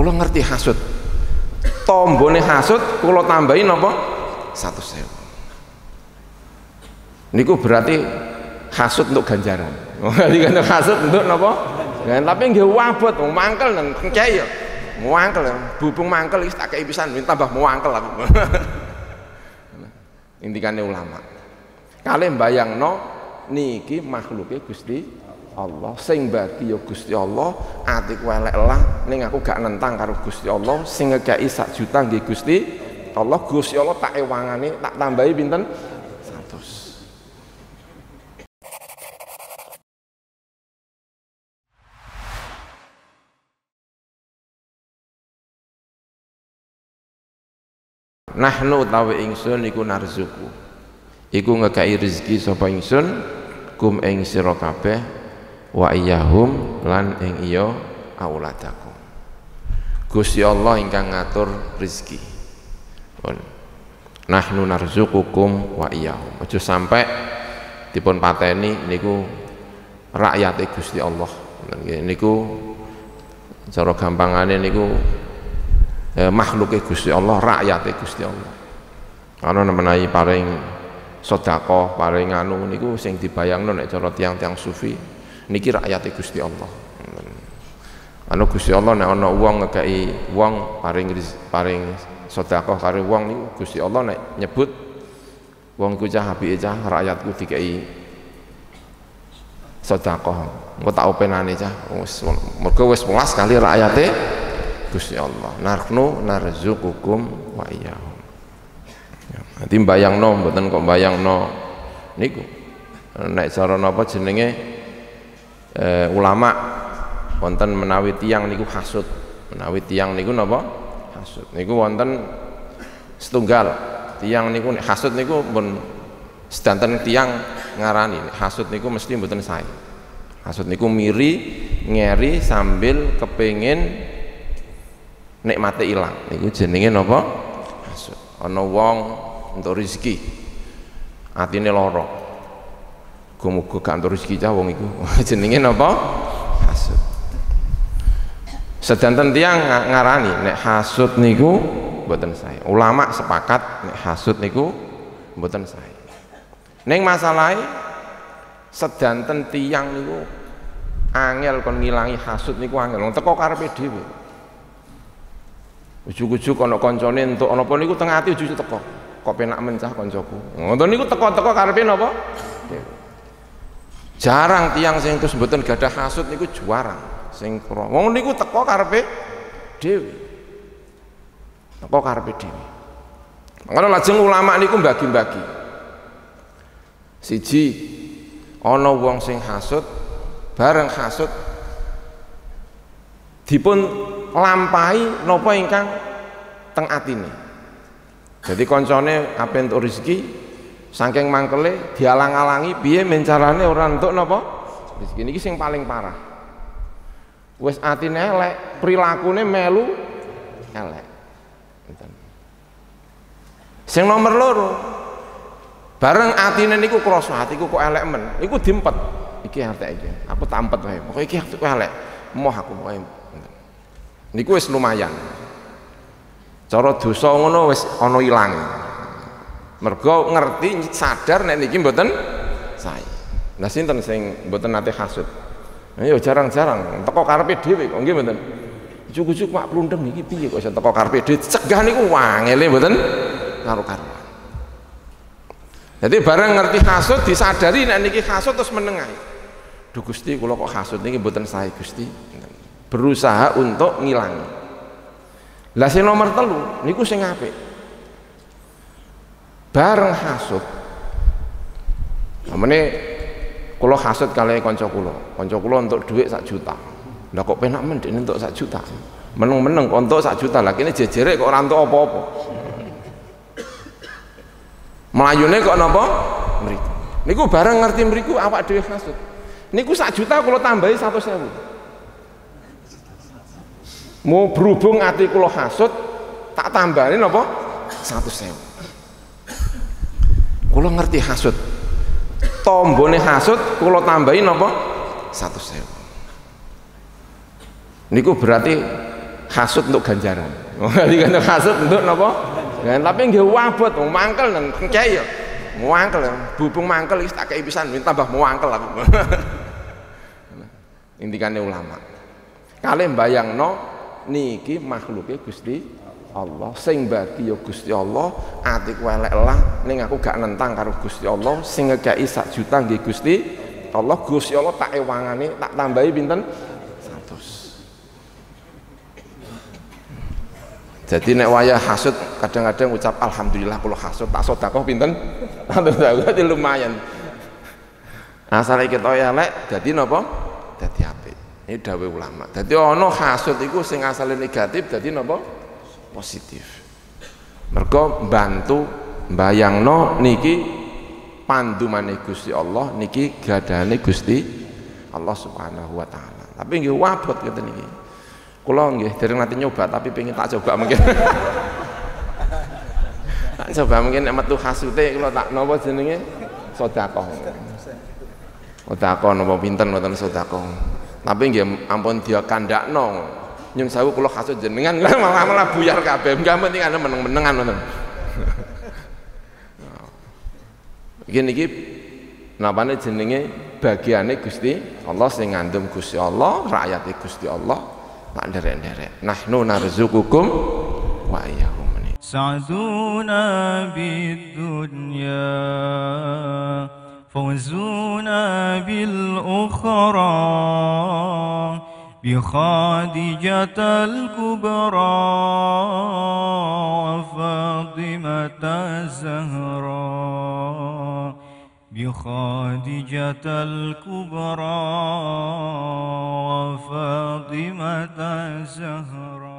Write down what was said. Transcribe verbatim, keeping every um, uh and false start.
Kula ngerti hasud. Tombone hasud kula tambahin apa? seratus ribu. Niku berarti hasud untuk ganjaran. Jadi kan hasud untuk napa? Ya, tapi nggih wabot, mangkel nang kengkei ya. Muangkel, bubung mangkel iki tak kei pisan, tambah muangkel aku. Intikane ulama. Kalih mbayangno niki makhluke Gusti Allah, sing bagi ya Gusti Allah, atiku elek lah ning aku gak nentang karo Gusti Allah, sing ngekeki sak juta nggih Gusti Allah. Gusti Allah tak ewangane tak tambahi pinten seratus. Nahnu utawi ingsun iku narzuku, iku ngekeki rezeki sapa ingsun kum ing sira kabeh wa iyahum lan ing iya auladakum. Gusti Allah ingkang ngatur rezeki. Nahnu narzukukum wa iyahum. Aja sampai dipun pateni niku rakyate Gusti Allah. Niku cara gampangane niku Eh, makhluke Gusti Allah, rakyate Gusti Allah. Ana menawi paring sedekah, paring anu niku sing dibayangno nek cara tiang-tiang sufi niki rakyate Gusti Allah. Anu Gusti Allah nek ana wong ngekeki wong paring paring sedekah karo wong niku Gusti Allah nek nyebut wong iku cah apike cah rakyatku dikeki sedekah. Engko tak openane cah wis mergo wis welas kali rakyate Gusti Allah. Nahnu narzukukum wa iyyahum. Nanti mbayangno mboten kok mbayangno niku. Nek cara napa jenenge e, ulama wonten menawi tiyang niku hasud. Menawi tiyang niku napa? Hasud. Niku wonten setunggal. Tiyang niku nek hasud niku pun sedanten tiyang ngarani hasud niku mesti mboten sae. Hasud niku miri, ngeri sambil kepengin nikmate ilang, niku jenenge napa? Hasud. Ana wong entuk rezeki, atine lara. Muga-muga gak entuk rezeki cah wong iku. Jenenge napa? Hasud. Sedanten tiyang ngarani nek hasud niku mboten sae. Ulama sepakat nek hasud niku mboten sae. Ning masalahe sedanten tiyang niku angel kon ngilangi hasud niku angel. Wong teko karepe dhewe. Ujug-ujug ana kancane entuk ana apa niku teng ati ujug teko. Kok penak mencah kancaku. Ngoten niku teko-teko karepe napa? Jarang tiyang sing terus mboten gadah hasud niku jarang. Sing wong niku teko karepe dhewe. Teko karepe dhewe. Mangane lajeng ulama niku bagi-bagi. Siji ana wong sing hasud, bareng hasud dipun lampahi napa ingkang teng atine. Jadi koncone ape entuk rezeki saking mangkele dialang-alangi piye men carane ora entuk napa rezeki. Niki sing paling parah. Wis atine elek, prilakune melu elek. Sing nomor loro, bareng atine niku krasa atiku kok elek men, niku diempet. Iki artek iki. Aku tampet wae. Pokoke iki atiku elek. Moh aku pokoke. Niku wis lumayan. Cara dosa ngono wis ana ilange. Mergo ngerti sadar nek niki mboten sae. Lah sinten sing mboten nate hasud? Ya jarang-jarang teko karepe dhewe kok nggih mboten. Ujug-ujug mak plundeng iki piye kok iso teko karepe dhewe cegah niku wangele mboten karo-karuan. Jadi bareng ngerti hasud disadari nek niki hasud terus menengahi. Duh Gusti kula kok hasud niki mboten sae Gusti. Berusaha untuk ngilangi. Lah sing nomor telu niku sing apik. Bareng hasud. Namane kula hasud kalih kanca kula. Kanca kula entuk dhuwit sak juta. Lah kok penak men dekne entuk sak juta. Meneng-meneng kok entuk sak juta. Lah kene jejere kok ora entuk apa-apa. Melayune kok napa? Mriku. Niku bareng ngerti mriku awak dhewe hasud. Niku sak juta kula tambahi seratus ribu. Mau berhubung ati kula hasud tak tambahin apa? seratus ribu. Kula ngerti hasud. Tombone hasud kula tambahin apa? seratus ribu. Niku berarti hasud untuk ganjaran. Jadi kan hasud untuk napa? Ya, tapi nggih wabot wong mangkel nang kengkei ya. Muangkel ya, bubung mangkel iki tak kei pisan tambah muangkel aku. Intikane ulama. Kalih mbayangno niki makhluke Gusti Allah, sing bagi ya Gusti Allah, atiku elek lah ning aku gak nentang karo Gusti Allah, sing ngekeki sak juta nggih Gusti Allah, Gusti Allah tak ewangane tak tambahi pinten seratus. Jadi nek wayah hasud kadang-kadang ucap alhamdulillah kalau hasud tak sedekah pinten jadi lumayan. Asale kita elek dadi napa? Dadi apik. Ini dawuh ulama. Dadi ana hasud iku sing asale negatif dadi napa? Positif. Mergo bantu mbayangno niki pandumane Gusti Allah niki gadane Gusti Allah Subhanahu wa taala. Tapi nggih wabot ngeten niki. Kula nggih dereng nate nyoba tapi pengen tak coba mungkin. Tak coba mungkin nek metu hasute kula tak napa jenenge sedekah. Sedekah napa pinten mboten sedekah. Tapi nggih ampun dia kandakno. Nyun sewu kula hasud jenengan malah malah buyar kabeh. Enggak penting ana meneng-menengan ngoten. Iki niki napane jenenge bagiane Gusti Allah sing ngandum Gusti Allah, rakyate Gusti Allah. Tak nderek-nderek. Nahnu narzuqukum wa iyyahum. سعدونا بالدنيا فوزونا بالأخرى بخادجة الكبرى وفاطمة الزهراء بخادجة الكبرى وفاطمة الزهراء